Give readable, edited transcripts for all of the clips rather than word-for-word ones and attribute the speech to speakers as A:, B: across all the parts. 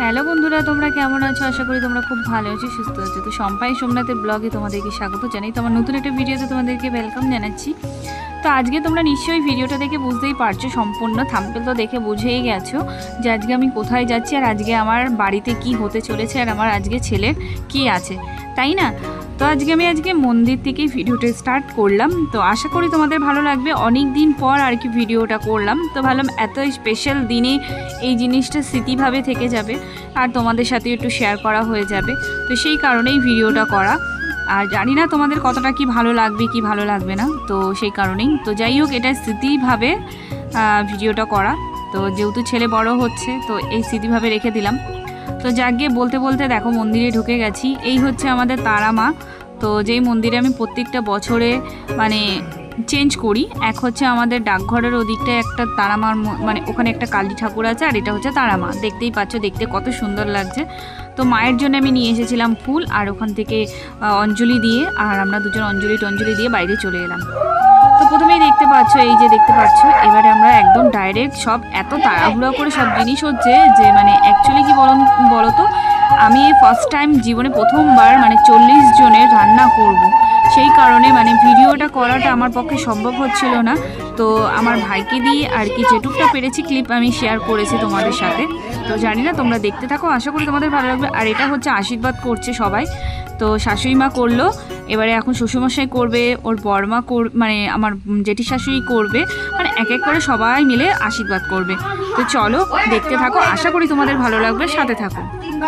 A: Hello বন্ধুরা, তোমরা কেমন আছো? আশা করি তোমরা খুব ভালো আছো, সুস্থ আছো। তো সম্পাই সোমনাথের ব্লগে তোমাদেরকে স্বাগত জানাই। তো আমার নতুন একটা ভিডিওতে তোমাদেরকে ওয়েলকাম জানাচ্ছি। তো আজকে তোমরা নিশ্চয়ই ভিডিওটা দেখে বুঝতেই পারছো, সম্পূর্ণ থাম্বনেল তো দেখে বুঝেই গেছো যে আজকে আমি কোথায় যাচ্ছি আর আজকে আমার বাড়িতে কি হতে চলেছে আর আমার আজকে ছেলের কি আছে, তাই না? তো আজকে মন্দির থেকেই ভিডিওটা স্টার্ট করলাম। তো আশা করি তোমাদের ভালো লাগবে। অনেক দিন পর আর কি ভিডিওটা করলাম, তো ভাবলাম এত স্পেশাল দিনে এই জিনিসটা স্মৃতিভাবে থেকে যাবে আর তোমাদের সাথে একটু শেয়ার করা হয়ে যাবে। তো সেই কারণেই ভিডিওটা করা। আর জানি না তোমাদের কতটা কি ভালো লাগবে কি ভালো লাগবে না, তো সেই কারণেই। তো যাই হোক, এটা স্মৃতিভাবে ভিডিওটা করা। তো যেহেতু ছেলে বড় হচ্ছে, তো এই স্মৃতিভাবে রেখে দিলাম। তো যাকে বলতে বলতে দেখো মন্দিরে ঢুকে গেছি। এই হচ্ছে আমাদের তারা মা। তো যেই মন্দিরে আমি প্রত্যেকটা বছরে মানে চেঞ্জ করি। এক হচ্ছে আমাদের ডাকঘরের ওদিকটায় একটা তারা মার মানে ওখানে একটা কালী ঠাকুর আছে, আর এটা হচ্ছে তারা মা। দেখতেই পাচ্ছ, দেখতে কত সুন্দর লাগছে। তো মায়ের জন্য আমি নিয়ে এসেছিলাম ফুল, আর ওখান থেকে অঞ্জলি দিয়ে, আর আমরা দুজন অঞ্জলি দিয়ে বাইরে চলে এলাম। তো প্রথমেই দেখতে পাচ্ছ, এই যে দেখতে পাচ্ছ, এবারে আমরা একদম ডাইরেক্ট সব এত তাড়াহুড়ো করে সব জিনিস হচ্ছে যে মানে অ্যাকচুয়ালি কি বলো তো, আমি ফার্স্ট টাইম জীবনে প্রথমবার মানে 40 জনের রান্না করব। সেই কারণে মানে ভিডিওটা করাটা আমার পক্ষে সম্ভব হচ্ছিল না। তো আমার ভাইকে দিয়ে আর কি যেটুকটা পেরেছি ক্লিপ আমি শেয়ার করেছি তোমাদের সাথে। তো জানি না, তোমরা দেখতে থাকো, আশা করি তোমাদের ভালো লাগবে। আর এটা হচ্ছে আশীর্বাদ করছে সবাই। তো শাশুড়ি মা করলো, এবারে এখন শ্বশুরমশাই করবে, ওর বড়মা মানে আমার জেঠি শাশুড়ি করবে, মানে এক এক করে সবাই মিলে আশীর্বাদ করবে। তো চলো দেখতে থাকো, আশা করি তোমাদের ভালো লাগবে, সাথে থাকো।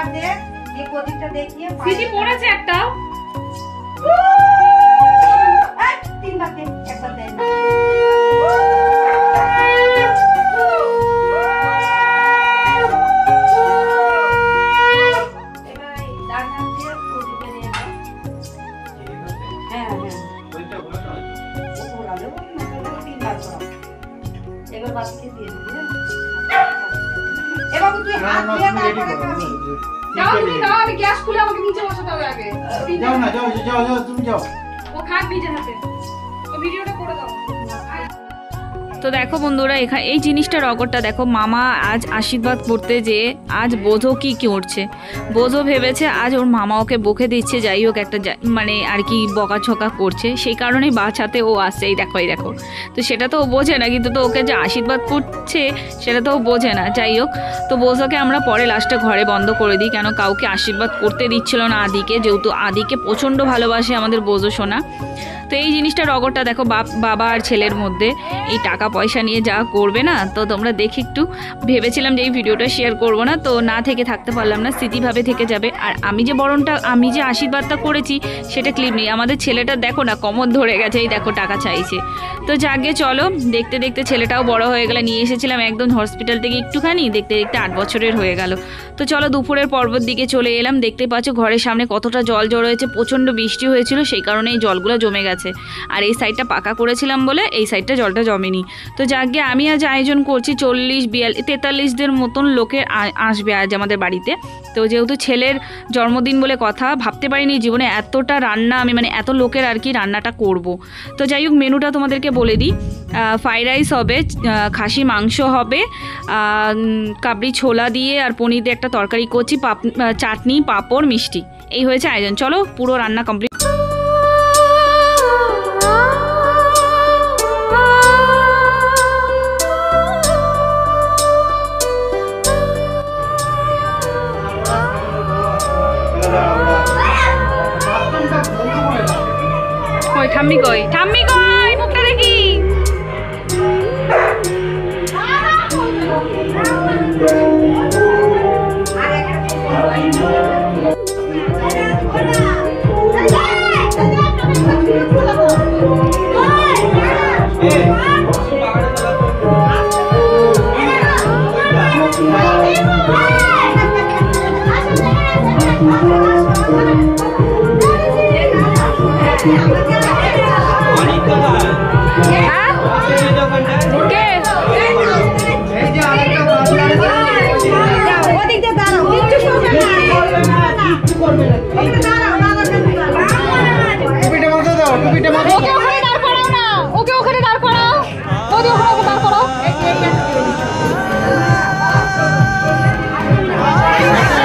A: তো দেখো বন্ধুরা, এই জিনিসটার অগরটা দেখো। মামা আজ আশীর্বাদ করতে যে আজ বোঝো কি করছে। বোঝো ভেবেছে আজ ওর মামা ওকে বকে দিচ্ছে, যাই হোক একটা মানে আর কি বকাছকা করছে, সেই কারণেই বাঁচাতে ও আসছে। এই দেখো। তো সেটা তো ও বোঝে না, কিন্তু তো ওকে যে আশীর্বাদ করছে সেটা তো ও বোঝে না। যাই হোক, তো বোঝোকে আমরা পরে লাস্টে ঘরে বন্ধ করে দিই, কেন কাউকে আশীর্বাদ করতে দিচ্ছিল না আদিকে, যেহেতু আদিকে প্রচণ্ড ভালোবাসে আমাদের বোঝো সোনা। তো এই জিনিসটার অগরটা দেখো বাবা আর ছেলের মধ্যে, এই টাকা পয়সা নিয়ে যা করবে না। তো তোমরা দেখে একটু ভেবেছিলাম যে এই ভিডিওটা শেয়ার করব না, তো না থেকে থাকতে পারলাম না, স্মৃতিভাবে থেকে যাবে। আর আমি যে আশীর্বাদটা করেছি সেটা ক্লিপ নেই। আমাদের ছেলেটা দেখো না কমর ধরে গেছে, এই দেখো টাকা চাইছে। তো যাকে চলো, দেখতে দেখতে ছেলেটাও বড় হয়ে গেল। নিয়ে এসেছিলাম একদম হসপিটাল থেকে একটুখানি, দেখতে দেখতে 8 বছরের হয়ে গেল। তো চলো দুপুরের পর্বর দিকে চলে এলাম। দেখতে পাচ্ছ ঘরের সামনে কতটা জল জড়ো হয়েছে, প্রচণ্ড বৃষ্টি হয়েছিল, সেই কারণে এই জলগুলো জমে গেছে। আর এই সাইডটা পাকা করেছিলাম বলে এই সাইডটা জলটা জমেনি। তো যাকে আমি আজ আয়োজন করছি 40-42-43 মতন লোকের আসবে আজ আমাদের বাড়িতে। তো যেহেতু ছেলের জন্মদিন বলে কথা, ভাবতে পারিনি জীবনে এতটা রান্না আমি মানে এত লোকের আর কি রান্নাটা করব। তো যাই হোক, মেনুটা তোমাদেরকে বলে দিই। ফ্রাইড রাইস হবে, খাসি মাংস হবে, কাবলি ছোলা দিয়ে আর পনির দিয়ে একটা তরকারি করছি, চাটনি, পাঁপড়, মিষ্টি, এই হয়েছে আয়োজন। চলো পুরো রান্না কমপ্লিট। ঠাম্মি কই মুখটা দেখি। ওকে ওখানে দাঁড় করাও। দাঁড় করাও।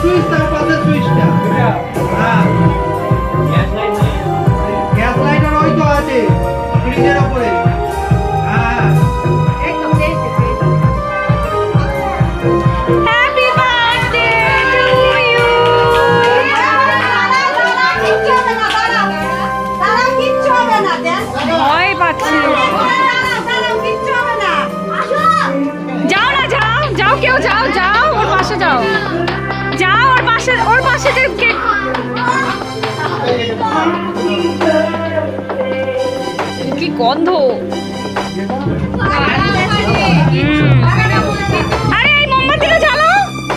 B: সুইচ তার পাশে সুইচটা। হ্যাঁ গ্যাস লাইটার ওই তো আছে ফ্রিজের উপরে। হ্যাঁ
A: হ্যাপি বার্থডে টু ইউ। ভয় পাচ্ছি। যাও না, যাও যাও, কেউ যাও, যাও ওর পাশে যাও, যাও ওর পাশে, ওর পাশে যে কেক। কি গন্ধ! আরে এই মোমবাতিটা জ্বালাও।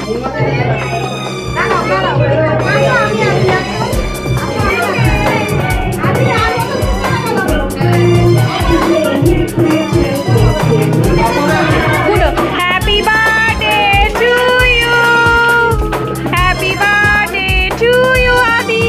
A: Happy birthday to you, happy birthday to you Adi.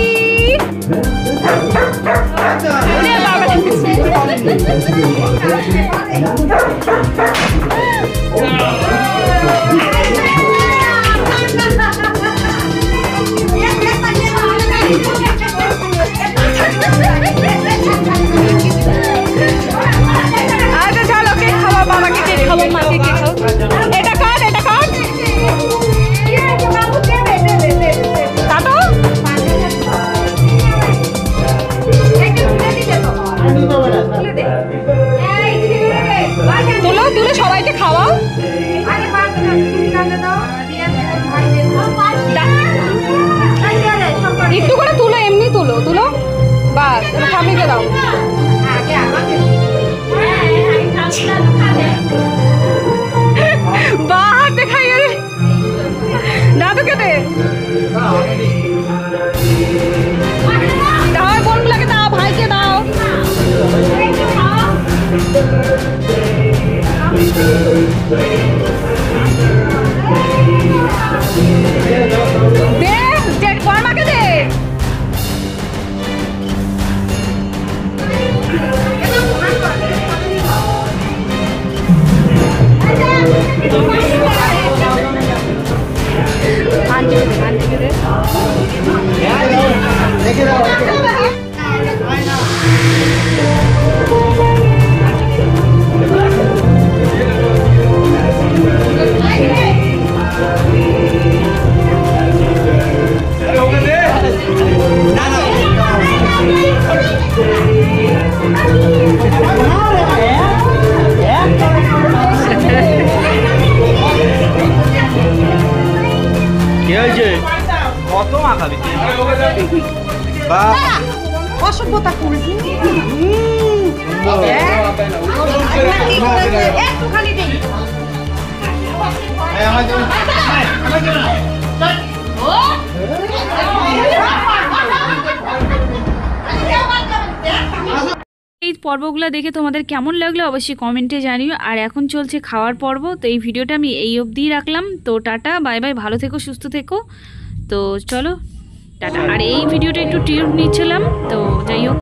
A: আচ্ছা চলো কেক খাওয়া, বাবাকে কেক খাবো, মাকে কেক খাবো। এটা কাট, এটা কাট, কাটো। তুলো তুলে সবাইকে খাওয়াও। একটু করে তুলো, এমনি তুলো, তুলো বাস, স্বামীকে দাও। বা হাতে খাইয়ে দাদুকে দে, দাও বোনগুলোকে দাও, ভাইকে দাও। দে কর্মাকে দে।
B: কত মাখাবি
C: অসভ্যতা করবি একটুখানি দিই।
A: এই পর্বগুলো দেখে তোমাদের কেমন লাগলো অবশ্যই কমেন্টে জানিও। আর এখন চলছে খাওয়ার পর্ব, তো এই ভিডিওটা আমি এই অবধিই রাখলাম। তো টাটা, বাই বাই, ভালো থেকো, সুস্থ থেকো। তো চলো টাটা। আর এই ভিডিওটা একটু টিউব নিচ্ছিলাম, তো যাই হোক।